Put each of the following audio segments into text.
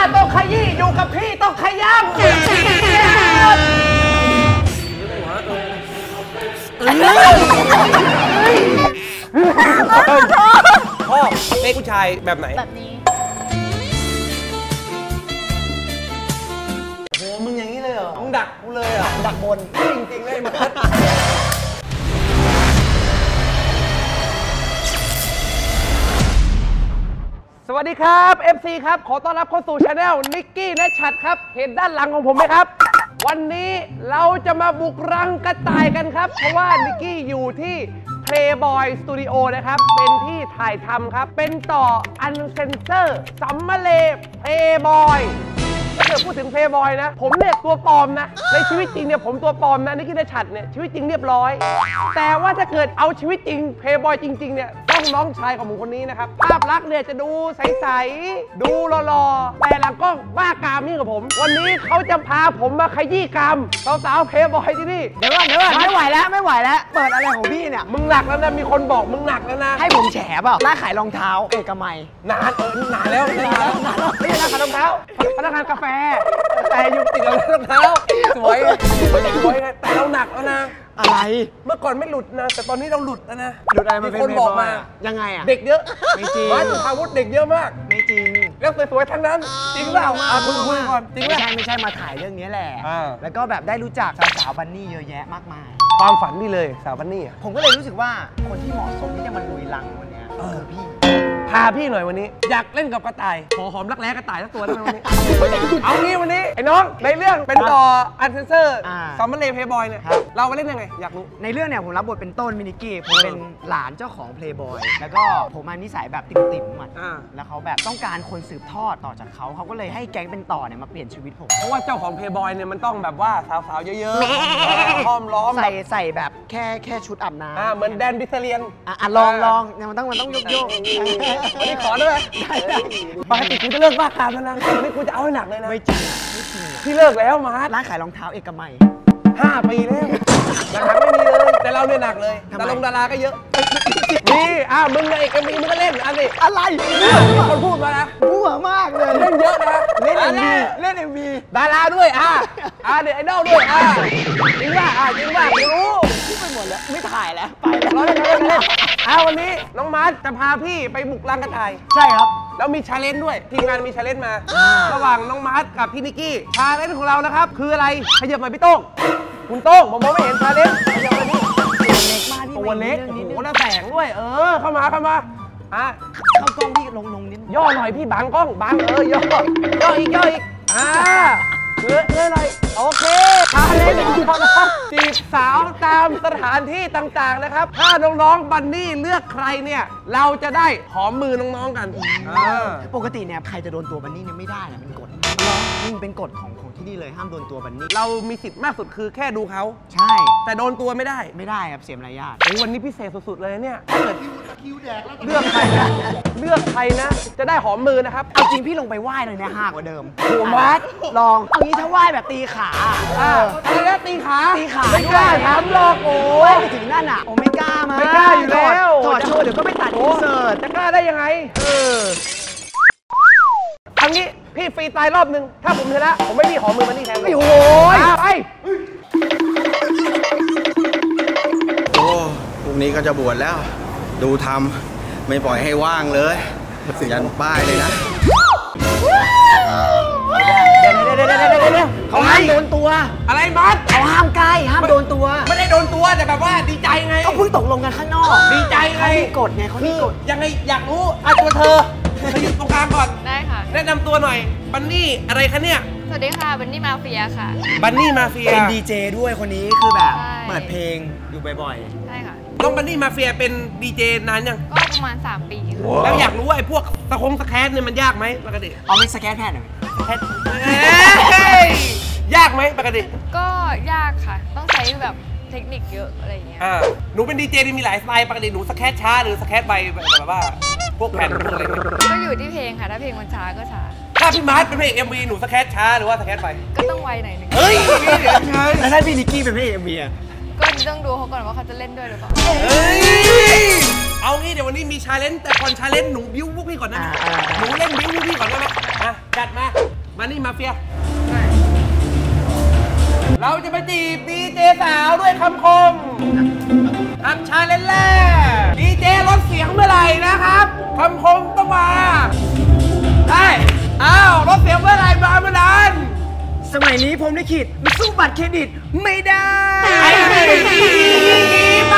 ต้องขยี้อยู่กับพี่ต้องขย้ำพ่อเป็นผู้ชายแบบไหนแบบนี้โหมึงอย่างนี้เลยเหรอมึงดักกูเลยอ่ะดักบนจริงๆเลยมาสวัสดีครับ FC ครับขอต้อนรับเข้าสู่ช anel นิกกี้และฉัดครับเห็นด้านหลังของผมไหมครับวันนี้เราจะมาบุกรังกระต่ายกันครับเพราะว่านิกกี้อยู่ที่ Playboy Studio นะครับเป็นที่ถ่ายทำครับเป็นต่อ Uncensored Summer Playboy ถ้าเกิดพูดถึง Playboy นะผมเนี่ยตัวปลอมนะในชีวิตจริงเนี่ยผมตัวปลอมนะนิกกี้และฉัดเนี่ยชีวิตจริงเรียบร้อยแต่ว่าถ้าเกิดเอาชีวิตจริง Playboy จริงๆเนี่ยต้องน้องชายของผมคนนี้นะครับภาพลักษณ์เนี่ยจะดูใสๆดูหล่อๆแต่หลังกล้องบ้ากามนี่กับผมวันนี้เขาจะพาผมมาขยี้กามสาวๆ Playboy ที่นี่เดี๋ยวไม่ไหวแล้วเปิดอะไรของพี่เนี่ยมึงหนักแล้วนะมีคนบอกมึงหนักแล้วนะให้ผมแฉเปล่าร้านขายรองเท้าเอกมัยนานแล้วไม่ใช่ร้านขายรองเท้าพนักงานกาแฟแต่อยู่ติดกับรองเท้าสวยไงแต่เราหนักแล้วนะอะไรเมื่อก่อนไม่หลุดนะแต่ตอนนี้เราหลุดแล้วนะหลุดอะไรมาเป็นคนบอกมายังไงอ่ะเด็กเยอะไม่จริงร้านสุภาวุธเด็กเยอะมากไม่จริงแล้วสวยๆทั้งนั้นจริงเปล่าคุยก่อนจริงไม่ใช่มาถ่ายเรื่องนี้แหละแล้วก็แบบได้รู้จักสาวบันนี่เยอะแยะมากมายความฝันนี่เลยสาวบันนี่ผมก็เลยรู้สึกว่าคนที่เหมาะสมที่จะมาลุยรังวันนี้พี่พาพี่หน่อยวันนี้อยากเล่นกับกระต่ายขอหอมรักแร้กระต่ายสักตัวได้ไหมวันนี้เอางี้วันนี้ไอ้น้องในเรื่องเป็นต่ออันเซนเซอร์ซัมเมอร์เพย์บอยเนี่ยเรามาเล่นยังไงอยากรู้ในเรื่องเนี่ยผมรับบทเป็นต้นมินิกี้ผมเป็นหลานเจ้าของเพลย์บอยแล้วก็ผมมานิสัยแบบติ่มๆมันแล้วเขาแบบต้องการคนสืบทอดต่อจากเขาก็เลยให้แก๊งเป็นต่อเนี่ยมาเปลี่ยนชีวิตผมเพราะว่าเจ้าของเพลย์บอยเนี่ยมันต้องแบบว่าสาวๆเยอะๆห้อมล้อมใส่แบบแค่ชุดอาบน้ำเหมือนแดนบิสเลียนลองเนี่ยมันต้องโยกวันนี้ขอด้วยปกติคุณจะเลิกบ้าคามแล้วนะวันนี้คุณจะเอาให้หนักเลยนะไม่จริงพี่เลิกแล้วมาร้านขายรองเท้าเอกมัย 5 ปีแล้วหนักไม่มีเลยแต่เราเนี่ยหนักเลยดาราก็เยอะนี่มึงในเอกมัยมึงก็เล่นสิอะไรมีคนพูดมานะมั่วมากเลยเล่นเยอะนะเล่นเอ็มวีดาราด้วยเด็กไอดอลด้วยจริงป่ะไม่รู้พูดไปหมดแล้วไม่ถ่ายแล้วไปแล้ววันนี้น้องมาร์ทจะพาพี่ไปบุกรังกระต่ายใช่ครับแล้วมีชาเลนจ์ด้วยทีมงานมีชาเลนจ์มาระหว่างน้องมาร์ทกับพี่นิกกี้ชาเลนจ์ของเรานะครับคืออะไรขยับมาพี่โต้งคุณโต้งผมมองไม่เห็นชาเลนจ์ขยับมานี่ตัวเล็กโอ้โหแล้วแสงด้วยเข้ามาเข้ากล้องพี่ลงนิดย่อหน่อยพี่บังกล้องบังย่ออีกเลื่อนหน่อยโอเคชาเลนจ์ของเราจีบสาวตามสถานที่ต่างๆนะครับถ้าน้องๆบันนี่เลือกใครเนี่ยเราจะได้หอมมือน้องๆกันปกติเนี่ยใครจะโดนตัวบันนี่เนี่ยไม่ได้นะเป็นกฎนี่เป็นกฎของที่นี่เลยห้ามโดนตัวบันนี่เรามีสิทธิ์มากสุดคือแค่ดูเขาใช่แต่โดนตัวไม่ได้ครับเสียมารยาทวันนี้พิเศษสุดๆเลยเนี่ยถ้าเกิดเลือกใครนะจะได้หอมมือนะครับเอาจริงพี่ลงไปไหว้เลยเนี่ยห่างกว่าเดิมโหมัดลองเอางี้ถ้าไหว้แบบตีขาอะไรนะตีขาไม่กล้าถามหรอกโอ้ยไปถึงนั่นอ่ะโอ้ไม่กล้ามาไม่กล้าอยู่แล้วถอดโชว์เดี๋ยวก็ไม่ตัดอินเสิร์ตจะกล้าได้ยังไงเอางี้พี่ฟรีตายรอบนึงถ้าผมชนะผมไม่มีหอมมือมันนี่แทนโอ้ยไปพรุ่งนี้ก็จะบวชแล้วดูทำไม่ปล่อยให้ว่างเลยยันป้ายเลยนะเขาห้ามโดนตัวอะไรมัดเขาห้ามใกล้ห้ามโดนตัวไม่ได้โดนตัวแต่แบบว่าดีใจไงก็เพิ่งตกลงกันข้างนอกดีใจไงเขามีกฎไงเขามีกฎยังไงอยากรู้ตัวเธออยู่ตรงกลางก่อนได้ค่ะแนะนำตัวหน่อยบันนี่อะไรคะเนี่ยสวัสดีค่ะบันนี่มาเฟียค่ะบันนี่มาเฟียเป็นดีเจด้วยคนนี้คือแบบเปิดเพลงอยู่บ่อยๆใช่ค่ะน้องบันนี่มาเฟียเป็นดีเจนานยังก็ประมาณ3 ปีแล้วอยากรู้ว่าไอ้พวกสแคสเนี่ยมันยากไหมปกติไม่สแคสแพทหน่อยยากไหมปกติก็ยากค่ะต้องใช้แบบเทคนิคเยอะอะไรอย่างเงี้ยหนูเป็นดีเจที่มีหลายสไตล์ปกติหนูสแคสช้าหรือสแคสไวแบบว่าพวกแผ่นพวกอะไรก็อยู่ที่เพลงค่ะถ้าเพลงมันช้าก็ช้าถ้าพี่มาร์ทเป็นเพลง MV หนูสแคสช้าหรือว่าสแคสไวก็ต้องไวหน่อยนึงเฮ้ยแล้วถ้าพี่นิกกี้เป็นเพลง MV ก็ต้องดูเขาก่อนว่าเขาจะเล่นด้วยหรือเปล่าเอางี้เดี๋ยววันนี้มีชาเลนจ์แต่ก่อนชาเลนจ์หนูบิ้วพวกพี่ก่อนนะหนูเล่นบิ้วพวกพี่ก่อนได้ไหมจัดมามานี่มาเฟีย เราจะไปจีบดีเจสาวด้วยคำคมทำชาเลนจ์แรกดีเจลดเสียงเมื่อไหร่นะครับคำคมต้องมาได้อ้าวลดเสียงเมื่อไหร่มาเมื่อนั้นสมัยนี้ผมลิขิตมันสู้บัตรเครดิตไม่ได้ไอ้ไป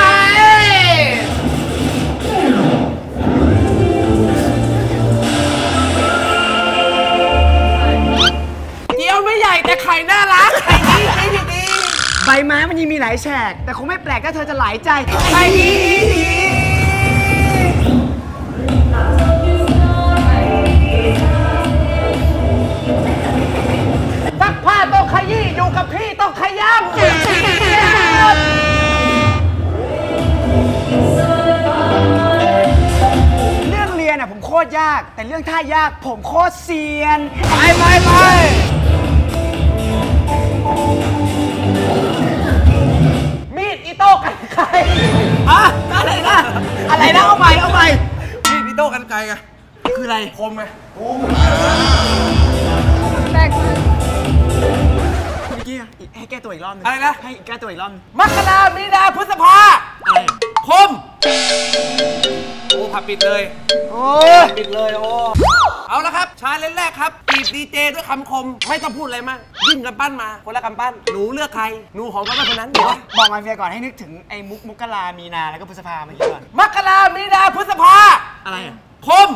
เกี๊ยวไม่ใหญ่แต่ไข่น่ารักไข่ดีใบไม้มันยังมีหลายแฉกแต่คงไม่แปลกถ้าเธอจะหลายใจไข่ดีซักผ้าต้องขยี้อยู่กับพี่ต้องขย้ำเรื่องเรียนอ่ะผมโคตรยากแต่เรื่องท่ายากผมโคตรเซียนไปมีดอิโต้กันไกรอะอะไรนะเอาใหม่มีดอิโต้กันไกรไงคืออะไรคมไหมแตกมากเมื่อกี้ให้แก้ตัวอีกรอบนึงอะไรนะให้แก้ตัวอีกรอบนึงมกรามีนาพฤษภาคมโอ้ผับปิดเลยโอ้ปิดเลยโอ้เอาละครับชาเลนจ์แรกครับจีบดีเจด้วยคำคมไม่ต้องพูดอะไรมากยื่นกำปั้นมาคนละกำปั้นหนูเลือกใครหนูของกำปั้นคนนั้นเดี๋ยวบอกมาเฟียก่อนให้นึกถึงไอ้มุกรามีนาแล้วก็พฤษภาเมื่อกี้ก่อนมกรามีนาพฤษภาอะไรอ่ะคม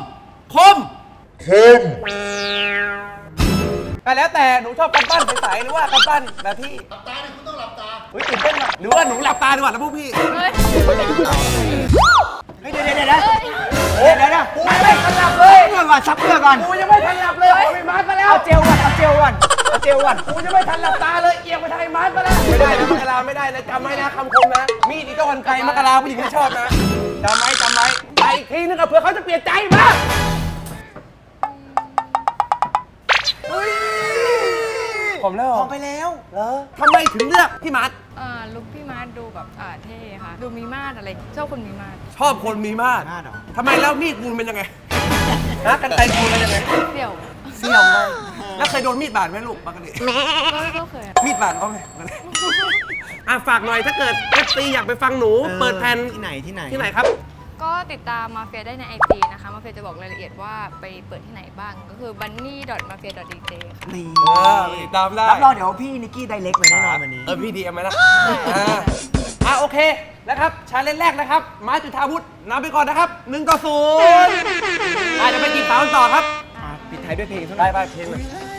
ก็แล้วแต่หนูชอบกำปั้นใสๆหรือว่ากำปั้นแบบพี่หลับตาเนี่ยคุณต้องหลับตาเฮ้ยตื่นเต้นว่ะหรือว่าหนูหลับตาดีกว่านะพวกพี่เฮ้ยเฮ้ยเดี๋ยวกูยังไม่ทันหลับเลย ซับเพื่อก่อนกูยังไม่ทันหลับเลยเอาไปมาร์คมาแล้วเอาเจลก่อนกูยังไม่ทันหลับตาเลยเอียงไปทางไอ้มาร์คมาแล้วไม่ได้นะมกราไม่ได้นะจำไว้นะคำคมนะมีดอิโต้กันไกรมกราผู้หญิงไม่ชอบนะจำไว้ไปอีกทีนึงกับเผื่อเขาจะเปลี่ยนใจมาผมแล้วพอไปแล้วเหรอทำไมถึงเลือกพี่มาร์คลุคพี่มาร์ทดูแบบเท่ค่ะ ดูมีมาดอะไรชอบคนมีมาดชอบคนมีมาดมาดเหรอทำไมแล้วมีดกูเป็นยังไงนะกันไกรกูเป็นยังไงเดี่ยวเสี่ยวเลยแล้วเคยโดนมีดบาดไหมลูกปกติก็เคยมีดบาดเขาไหมฝากหน่อยถ้าเกิด FC อยากไปฟังหนูเปิดแผ่นที่ไหนครับก็ติดตามมาเฟียได้ใน IG นะคะมาเฟียจะบอกรายละเอียดว่าไปเปิดที่ไหนบ้างก็คือ bunny.mafia.dj ค่ะนี่ติดตามได้รับรองเดี๋ยวพี่นิกกี้ไดเล็กเลยแน่นอนวันนี้พี่ดีเอาไหมนะโอเคนะครับชาเลนจ์แรกนะครับมาจุธาวุฒินำไปก่อนนะครับ1-0เดี๋ยวไปจีบสาวกันต่อครับปิดท้ายด้วยเพลงเท่าไปนั้นเพลงเลย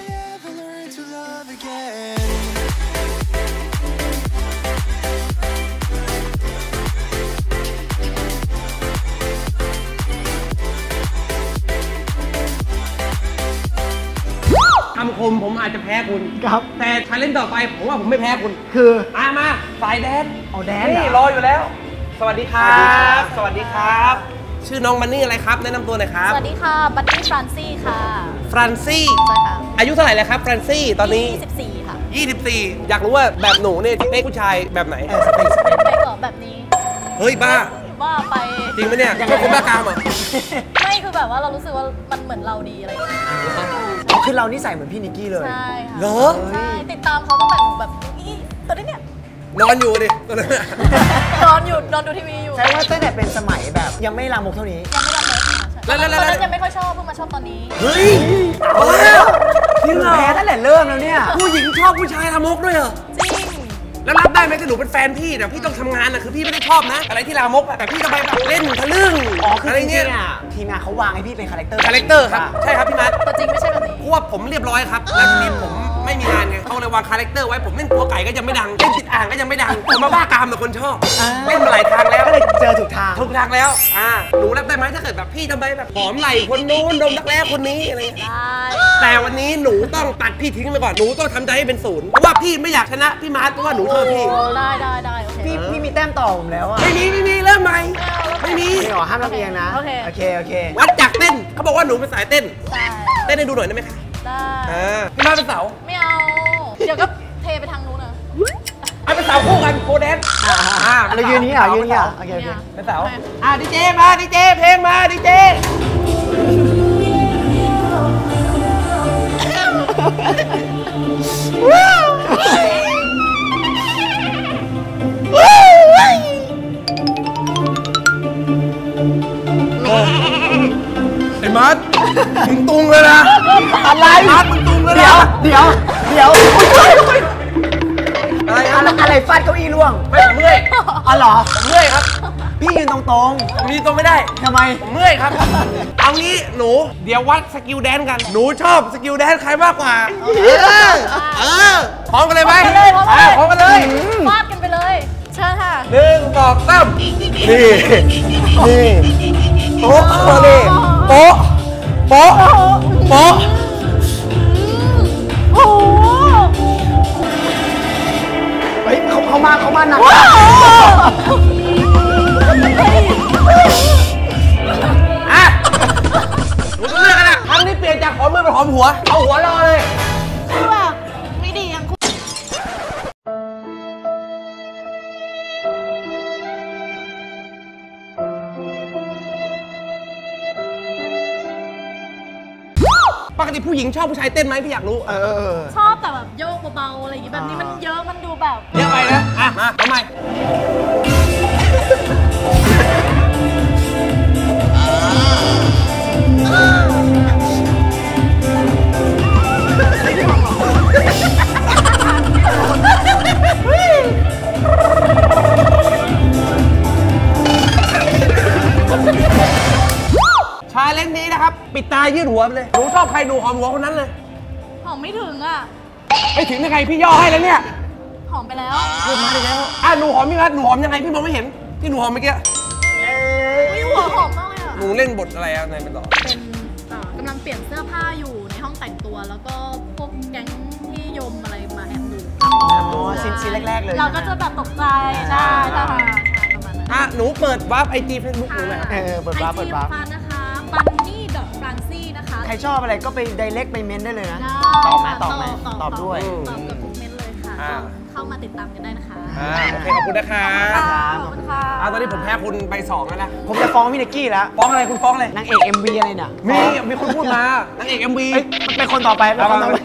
คำคมผมอาจจะแพ้คุณครับแต่ชาเลนจ์ต่อไปผมว่าผมไม่แพ้คุณคือมาสายแดนเอาแดนเหรอนี่รออยู่แล้ว สวัสดีครับสวัสดีครับชื่อน้องมันนี่อะไรครับ แนะนำตัวหน่อยครับสวัสดีค่ะ บัตตี้ฟรานซี่ค่ะฟรานซี่ใช่ค่ะอายุเท่าไหร่แล้วครับฟรานซี่ตอนนี้ 24 ค่ะ 24 อยากรู้ว่าแบบหนูเนี่ยเป๊กผู้ชายแบบไหนไปก่อนแบบนี้เฮ้ยบ้าว่าไปจริงไหมเนี่ยชอบคนบ้ากามเหรอไม่คือแบบว่าเรารู้สึกว่ามันเหมือนเราดีอะไรอย่างเงี้ยคือเรานิสัยเหมือนพี่นิกกี้เลยใช่ค่ะเหรอใช่ ติดตามเขาตั้งแต่หนูแบบนี่ตอนนี้เนี่ยนอนอยู่ดิตอนนั้นน่ะนอนดูทีวีอยู่ใช่ว่าตั้งแต่เป็นสมัยแบบยังไม่ลามกเท่านี้ยังไม่รับเลยค่ะใช่ตอนนั้นยังไม่ค่อยชอบเพิ่งมาชอบตอนนี้เฮ้ยเอาแล้วจริงเหรอแพ้ตั้งแต่เริ่มแล้วเนี่ยผู้หญิงชอบผู้ชายลามกด้วยเหรอจริงแล้วรับได้ไหมถ้าหนูเป็นแฟนพี่แต่พี่ต้องทำงานนะคือพี่ไม่ได้ชอบนะ อะไรที่ลามกอะแต่พี่จะไปแบบเล่นทะลึ่งอ๋อคืออะไรจริเงี้งยๆอ่ะทีมงานเขาวางให้พี่เป็นคาแรคเตอร์คาแรคเตอร์ครับใช่ครับพี่มัดตัวจริงไม่ใช่แบบนี้เพราะว่าผมเรียบร้อยครับแล้วทีนี้ผมไม่มีงานไงเขาเลยวางคาแรคเตอร์ไว้ผมเล่นตัวไก่ก็ยังไม่ดังเล่นติดอ่างก็ยังไม่ดังผมมาบ้ากามแต่คนชอบเล่นมาหลายทางแล้วก็เลยเจอถูกทางทุกทางแล้วหนูรับได้ไหมถ้าเกิดแบบพี่ทำไมแบบหอมไหล่คนนู้นดมรักแร้คนนี้อะไรอย่างเงี้ยได้แต่วันนี้หนูต้องตัดพี่ทิ้งไปก่อนหนูต้องทำใจให้เป็นศูนย์เพราะว่าพี่ไม่อยากชนะพี่มาร์ทเพราะว่าหนูชอบพี่ได้โอเคพี่มีแต้มต่อผมแล้วอ่ะไม่มีเริ่มใหม่ไม่มีนี่หรอห้ามลำเอียงนะโอเคโอเควัดจากเต้นเขาบอกว่าหนูเป็นสายเต้นได้เต้นให้ดูหน่อยได้ไหมคะได้พี่มาร์ทเป็นเสาไม่เอา เดี๋ยวก็เทไปทางนู้นนะเป็นเสาคู่กันโคแดนเรายืนนี้เหรอยืนนี้เหรอโอเคเป็นเสาดีเจมาดีเจเพลงมาดีเจมึงตุงเลยนะอะไรมาร์ทมึงตุงเลยเดี๋นะยวอะไรฟาดเก้าอี้ร่วงไม่ผมเมื่อยอ๋อเหรอผมเมื่อยครับพี่ยืนตรงผมยืนตรงไม่ได้ๆทำไมผมเมื่อยครับ เอางี้หนู เดี๋ยววัดสกิลแดนกัน หนูชอบสกิลแดนใครมากกว่า พร้อมกันเลยไหมพร้อมกันเลยฟาดกันไปเลย เชิญค่ะ 1 2 3นี่โป๊ะนี่โป๊ะโป๊ะโป๊ะโอ้โหเฮ้ยเขามาหนักอ่ะหนูต้องเลือกกันนะครั้งนี้เปลี่ยนจากหอมมือเป็นหอมหัว เอาหัวรอเลยคือแบบไม่ดียังคุณปกติผู้หญิงชอบผู้ชายเต้นไหมพี่อยากรู้ชอบแต่แบบโยกเบาๆอะไรอย่างงี้แบบนี้มันเยอะมันดูแบบเยอะไปนะ อ่ะ มาทำไม ชาเลนจ์นี้นะครับ ปิดตายืดหัวไปเลย หนูชอบใครหนูหอมหัวคนนั้นเลยหอมไม่ถึงอ่ะไม่ถึงยังไงพี่ย่อให้แล้วเนี่ยหอมไปแล้วพูดมาได้แล้วอ่ะหนูหอมพี่พัดหนูหอมยังไงพี่มองไม่เห็นที่หนูหอมเมื่อกี้อุ้ยหัวหอมมากเลยอ่ะหนูเล่นบทอะไรอะในเป็นต่อเป็นกำลังเปลี่ยนเสื้อผ้าอยู่ในห้องแต่งตัว แล้วก็พวกแก๊งที่ยมอะไรมาแอบดูอ๋อซีนแรกๆเลยเราก็จะแบบตกใจใช่ใช่ประมาณนั้นอ่ะหนูเปิดวาร์ปไอจีเฟซบุ๊กหนูไหมครับเปิดวาร์ปไอจีฟันนะคะบันนี่ดอทฟรังซี่นะคะใครชอบอะไรก็ไป direct ไปเม้นได้เลยนะได้ตอบไหมค่ะตอบไหมตอบด้วยตอบกับทุกเมนต์เลยค่ะก็เข้ามาติดตามกันได้นะคะโอเคขอบคุณนะคะขอบคุณค่ะตอนนี้ผมแพ้คุณไป2แล้วนะผมจะฟ้องพี่นิกกี้แล้วฟ้องอะไรคุณฟ้องอะไรนางเอก MV อะไรเนี่ยมีคนพูดมานางเอก MV เอ้ยเป็นคนต่อไปเป็นคนต่อไป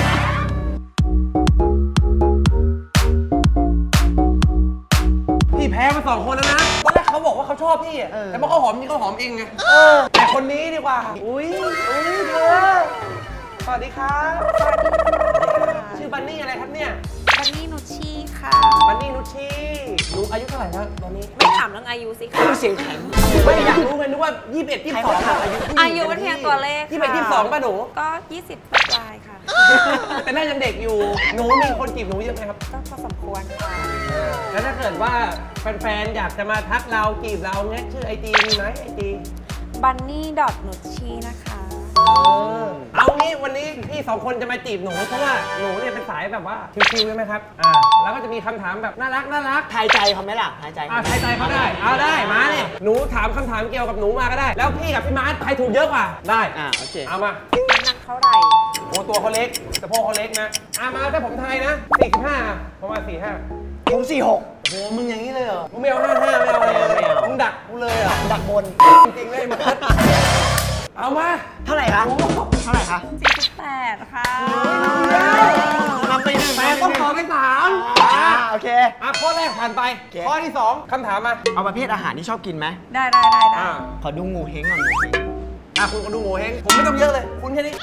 พี่แพ้มา2 คนแล้วนะตอนแรกเขาบอกว่าเขาชอบพี่อะแต่พอเขาหอมนี่เขาหอมเองไงแต่คนนี้ดีกว่า อุ้ยเธอสวัสดีครับชื่อบันนี่อะไรครับเนี่ยบันนี่นุชชี่ค่ะบันนี่นุชชี่หนูอายุเท่าไหร่แล้วตอนนี้ไม่ถามเรื่องอายุสิคะดูเสียงแข็งไม่อยากรู้ไงนึกว่า 21 22อะอายุอายุเป็นเพียงตัวเลข 21 22ป่ะหนูก็ 20ปลายๆค่ะแต่น่ายังเด็กอยู่ หนูมีคนจีบหนูเยอะไหมครับก็พอสมควรค่ะแล้วถ้าเกิดว่าแฟนๆ อยากจะมาทักเราจีบเราเงี้ยชื่อไอจีมีไหมไอจีบันนี่ดอทนุชชี่นะคะเอางี้วันนี้พี่2 คนจะมาจีบหนูเพราะว่าหนูเนี่ยเป็นสายแบบว่าชิวๆใช่ไหมครับแล้วก็จะมีคำถามแบบน่ารักทายใจเขาไหมล่ะทายใจเขาทายใจเขาได้ เอาได้มาเนี่ยหนูถามคำถามเกี่ยวกับหนูมาก็ได้ แล้วพี่กับพี่มาร์ทใครถูกเยอะกว่าได้โอเคเอามาน้ำหนักเท่าไหร่โอ้ตัวเขาเล็กแต่พ่อเขาเล็กนะมาถ้าผมทายนะ45ประมาณ45 ผม 46 โหมึงอย่างนี้เลยเหรอมึงไม่เอา55ไม่เอาอะไรเลยมึงดักกูเลยเหรอดักบนจริงๆเลยมาเอามาเท่าไหร่คะเท่าไหร่คะ 48ค่ะนำไป1 แต่ต้องขอไป3 โอเคข้อแรกผ่านไป ข้อที่ 2คำถามมาเอาประเภทอาหารที่ชอบกินไหมได้ขอดูงูเฮงก่อนงูเฮงคุณก็ดูโง่เฮงผมไม่ต้องเยอะเลย คุณแค่นี้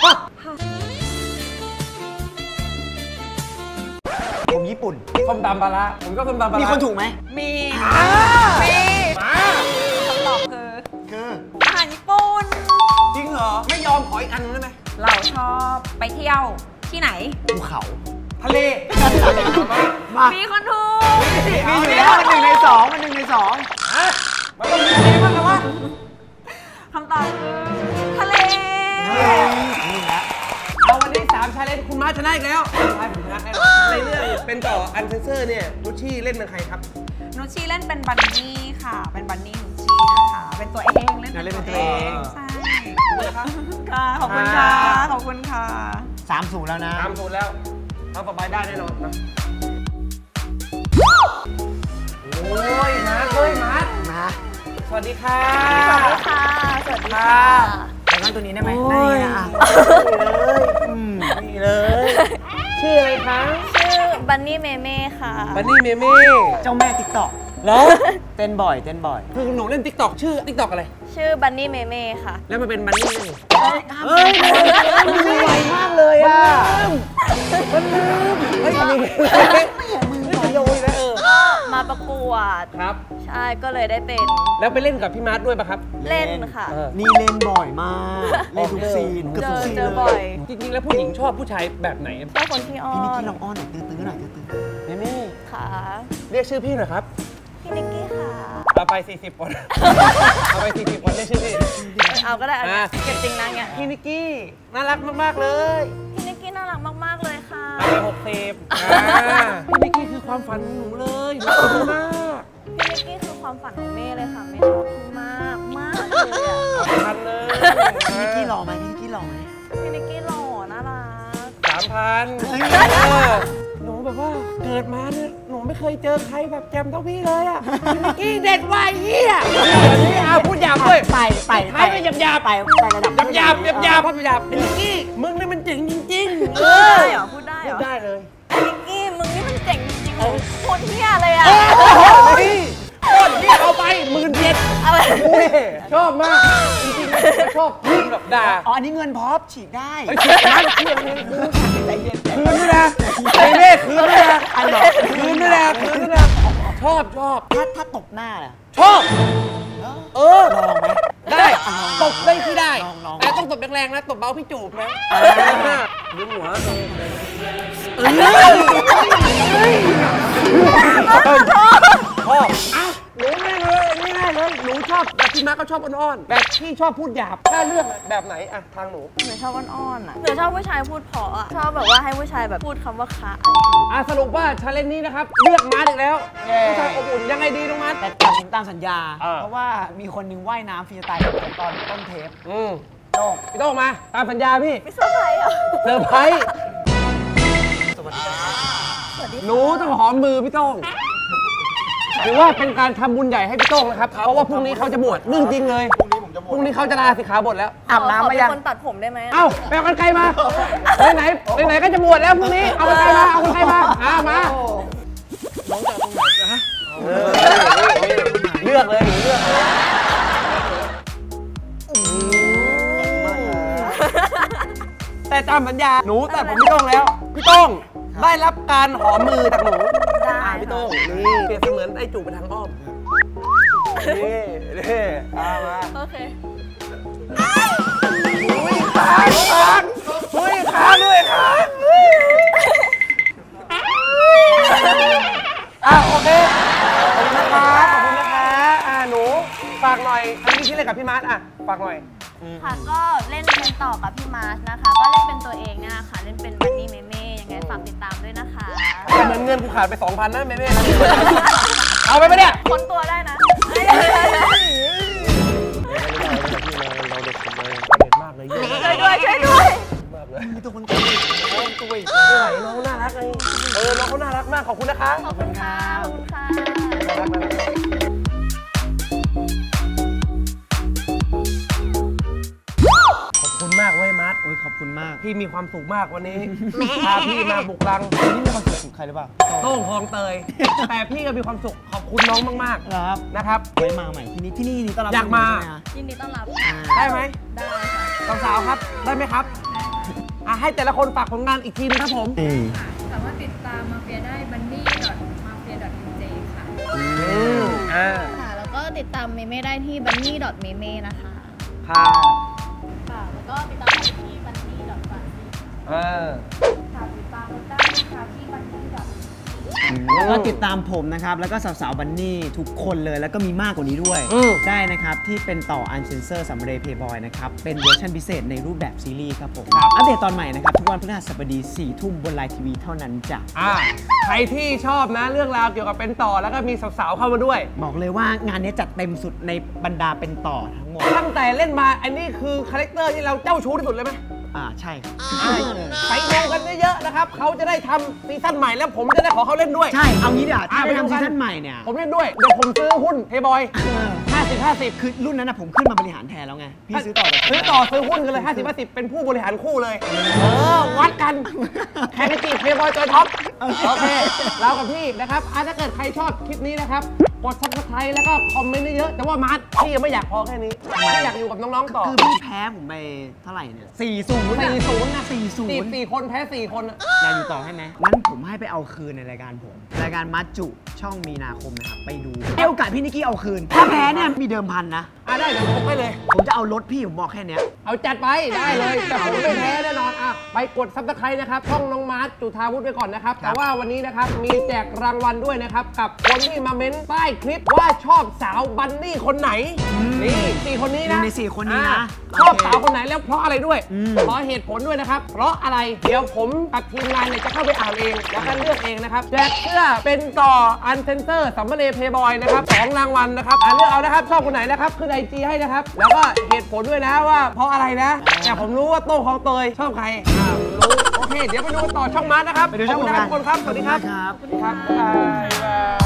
ผมญี่ปุ่นส้มตำปลาร้าผมก็ส้มตำปลาร้ามีมีคนถูกไหมมีมาคำตอบคือ อาหารญี่ปุ่นจริงเหรอ ไม่ยอมขออีกอันนึงได้ไหมเราชอบไปเที่ยวที่ไหนภูเขาทะเลมามีคนถูกมีอยู่แล้วมัน1 ใน 2มัน1 ใน 2 มันต้องมีทะเลบ้างแล้ววะคำตอบคือทะเลเอาวันนี้3ชาเลนจ์คุณมาชนะอีกแล้วใช่ผมชนะแน่นอนในเรื่องเป็นต่ออันเซนเซอร์เนี่ยรุชชี่เล่นเป็นใครครับนุชชี่เล่นเป็นบันนี่ค่ะ เป็นบันนี่นุชชี่นะคะ เป็นตัวเองเล่นเป็นตัวเอง ใช่ค่ะขอบคุณค่ะ ขอบคุณค่ะ 3-0 แล้วนะ 3-0แล้วทำต่อไปได้แน่นอนนะโอ้ยมาร์ทเลยมาร์ทมาสวัสดีค่ะสวัสดีค่ะ สวัสดีค่ะไปนั่งตัวนี้ได้ไหมโอ้ได้ยนะอ่ะนี่เลย ชื่ออะไรคะชื่อบันนี่เมเม่ค่ะบันนี่เมเม่เจ้าแม่ติ๊กต็อกแล้วเต้นบ่อยคือหนูเล่น TikTok ชื่อ TikTok อะไรชื่อบันนี่เมเม่ค่ะแล้วมันเป็นบันนี่นี่เฮ้ยมันไวมากเลยอ่ะเฮ้ยมีโยนนะมาประกวดครับใช่ก็เลยได้เป็นแล้วไปเล่นกับพี่มาร์ทด้วยปะครับเล่นค่ะนี่เล่นบ่อยมาก เล่นทุกซีนเกือบทุกซีนเจอเลบ่อยจริงๆแล้วผู้หญิงชอบผู้ชายแบบไหนชอบคนที่อ้อพี่นิกนกี้ลองอ้อนหน่อยตื้อๆหน่อยตื้อเม่ค่ะเรียกชื่อพี่หน่อยครับพี่นิกกี้ค่ะเอาไป 40 คนเอาไป 40 คนเรียกชื่อพี่เอาก็ได้อันนี้อ่ะเก็บจริงนะเนี่ยพี่นิกกี้น่ารักมากๆเลยพี่นิกกี้น่ารักมากๆเลยค่ะเอาไป60พี่นิกกี้คือความฝันของหนูเลยหนูขอบคุณมากพี่นิกกี้คือความฝันของเม่เลยค่ะเม่ชอบพี่มากมากเลยอ่ะพันเลยๆพี่นิกกี้หล่อไหมพี่นิกกี้หล่อไหมพี่นิกกี้หล่อน่ารัก 3,000หนูแบบว่าเกิดมาเนี่ยหนูไม่เคยเจอใครแบบแจมเท่าพี่เลยอ่ะพี่นิกกี้เด็ดว่ะเฮียนี่พูดหยาบด้วยไปใครก็หยาบไประดับหยาบพี่นิกกี้มึงนี่มันเจ๋งจริงๆพูดได้เหรอพูดได้เหรอได้เลยพี่นิกกี้มึงนี่มันเจ๋งจริงๆเลยโคตรเที่ยเลยอ่ะนี่โคตรนี่เอาไป17,000 อะไรอุ้ยชอบมากจริงๆชอบพี่แบบด่าอ๋ออันนี้เงินพร็อพฉีกได้ไอ้เชี่ยนั่นเชี่ยคืนด้วยนะไอ้เม่คืนด้วยนะคืนด้วยนะชอบถ้าตบหน้าล่ะชอบลองไหมได้ตบได้ที่ได้ลองแต่ต้องตบแรงๆนะตบเบาพี่จูบนะดึงหัวชอบหนูไม่เลยไม่ได้เลยหนูชอบแบบพี่มาร์คก็ชอบอ้อนๆแบบพี่ชอบพูดหยาบถ้าเลือกแบบไหนอะทางหนูหนูชอบอ้อนๆอ่ะหนูชอบผู้ชายพูดเพราะอ่ะชอบแบบว่าให้ผู้ชายแบบพูดคำว่าคะสรุปว่าชาเลนจ์นี้นะครับเลือกมาร์คอีกแล้วผู้ชายอบอุ่นยังไงดีน้องมาร์คแต่ตามสัญญา เพราะว่ามีคนหนึงว่ายน้ำฟรีสไตล์ตอนต้นเทปโต้งพี่โต้งมาตามสัญญาพี่ไม่เซอร์ไพรส์อ่ะเซอร์ไพรส์หนูต้องหอมมือพี่โต้งถือว่าเป็นการทำบุญใหญ่ให้พี่โต้งนะครับเพราะว่าพรุ่งนี้เขาจะบวชเรื่องจริงเลยพรุ่งนี้เขาจะลาสิกขาบทแล้วอาบน้ำมายังขอเป็นคนตัดผมได้ไหมเอ้าไปเอากันไกลมาไหนก็จะบวชแล้วพรุ่งนี้เอากันไกลมามาน้องจะตรงไหนนะเลือกเลยหนูเลือกแต่ตามสัญญาหนูแต่ผมพี่โต้งแล้วพี่โต้งได้รับการหอมมือจากหนูได้พี่โต้งนี่เปรียบเสมือนได้จูบไปทางอ้อมนี่มาโอเคค้างด้วยโอเคขอบคุณนะคะหนูฝากหน่อยอันนี้ที่เล่นกับพี่มาร์ทฝากหน่อยค่ะก็เล่นเป็นต่อกับพี่มาร์ชนะคะ ก็เล่นเป็นตัวเองเนี่ยนะคะเล่นเป็นบันนี่เมเม่ยังไงฝากติดตามด้วยนะคะแต่เหมือนเงินกูขาดไป 2,000นะเมเม่เอาไปไหมเนี่ยค้นตัวได้นะมากเลยช่วยด้วยมีตัวคนน้องน่ารักเลยน้องเขาน่ารักมากขอบคุณนะคะขอบคุณค่ะขอบคุณค่ะขอบคุณมากเว้ยมาร์ทโอ้ยขอบคุณมากพี่มีความสุขมากวันนี้ พาพี่มาบุกรังวันนี้มีความสุขใครหรือเปล่าโต้งคลองเตย แต่พี่ก็มีความสุขขอบคุณน้องมากครับๆนะครับไว้มาใหม่ที่นี่ต้อนรับอยากมายินดีต้อนรับค่ะได้ไหมได้ค่ะสาวๆครับ ได้ไหมครับให้แต่ละคนฝากผลงานอีกทีนึงครับผมสามารถติดตามมาเฟียได้ bunny.mafia.mj ค่ะค่ะแล้วก็ติดตามเมเม่ได้ที่ bunny.meme นะคะค่ะค่ะแล้วก็ติดตามได้ที่ bunny.bunny ค่ะติดตามได้นะคะที่ bunny.bunny แล้วก็ติดตามผมนะครับ แล้วก็สาวๆบันนี่ทุกคนเลย แล้วก็มีมากกว่านี้ด้วย ได้นะครับ ที่เป็นต่อ Uncensored สำเร็จ Playboy นะครับ เป็นเวอร์ชันพิเศษในรูปแบบซีรีส์ครับผม อัปเดตตอนใหม่นะครับ ทุกวันพฤหัสบดี 4 ทุ่มบนไลน์ทีวีเท่านั้นจ้ะใครที่ชอบนะเรื่องราวเกี่ยวกับเป็นต่อแล้วก็มีสาวๆเข้ามาด้วยบอกเลยว่างานนี้จัดเต็มสุดในบรรดาเป็นต่อทั้งหมดตั้งแต่เล่นมาอันนี้คือคาแรคเตอร์ที่เราเจ้าชู้ที่สุดเลยไหมใช่ครับไปดูกันเยอะๆนะครับเขาจะได้ทำซีซั่นใหม่แล้วผมจะได้ขอเขาเล่นด้วยใช่ เอางี้เดี๋ยวถ้าไปไปดูทำกัซีนซั่นใหม่เนี่ยผมเล่นด้วยเดี๋ยวผมซื้อหุ้นเฮบอย50-50 คือรุ่นนั้นนะผมขึ้นมาบริหารแทนแล้วไง พี่ซื้อต่อจากผมซื้อหุ้นกันเลย50-50เป็นผู้บริหารคู่เลยวัดกันแข่งกันจีบเฮบอยตัวท็อปโอเคเรากับพี่นะครับถ้าเกิดใครชอบคลิปนี้นะครับกด Subscribe แล้วก็คอมเมนต์เยอะๆแต่ว่ามาร์ทพี่ยังไม่อยากพอแค่นี้พี่อยากอยู่กับน้องๆต่อคือพี่แพ้ผมไปเท่าไหร่เนี่ย40นะ40 4 คนแพ้ 4 คนอะอยากอยู่ต่อให้ไหมงั้นผมให้ไปเอาคืนในรายการผมรายการมัดจุช่องมีนาคมนะครับไปดูให้โอกาสพี่นิกกี้เอาคืนถ้าแพ้เนี่ยมีเดิมพันนะได้เดี๋ยวผมไปเลยผมจะเอารถพี่ผมบอกแค่เนี้ยเอาจัดไปได้เลยแต่ผมไม่แพ้แน่นอนอ่ะไปกด Subscribe นะครับช่องน้องมาร์ทจุธาวุฒิไปก่อนนะครับแต่ว่าวันนี้นะครับมีแจกรางวัลด้วยนะครับกับคนที่มาเม้นใต้คลิปว่าชอบสาวบันนี่คนไหนนี่4 คนนี้นะใน4 คนนี้นะชอบโอเคสาวคนไหนแล้วเพราะอะไรด้วยมขอเหตุผลด้วยนะครับเพราะอะไรเดี๋ยวผมกับทีมงานเนี่ยจะเข้าไปอ่านเองแล้วก็เลือกเองนะครับแจกเสื้อเป็นต่ออันเซนเซอร์สัมภเนเพย์บอยนะครับ2 รางวัลนะครับเลือกเอานะครับชอบคนไหนนะครับขึ้น IG ให้นะครับแล้วก็เหตุผลด้วยนะว่าเพราะอะไรนะแต่ผมรู้ว่าโต้งของเตยชอบใครรู้โอเคเดี๋ยวไปดูกันต่อช่องมาร์ทนะครับไปดูช่องขบคุณนะครับทุกคนครับสวัสดีครับครับสวัสดีครับบ๊ายบาย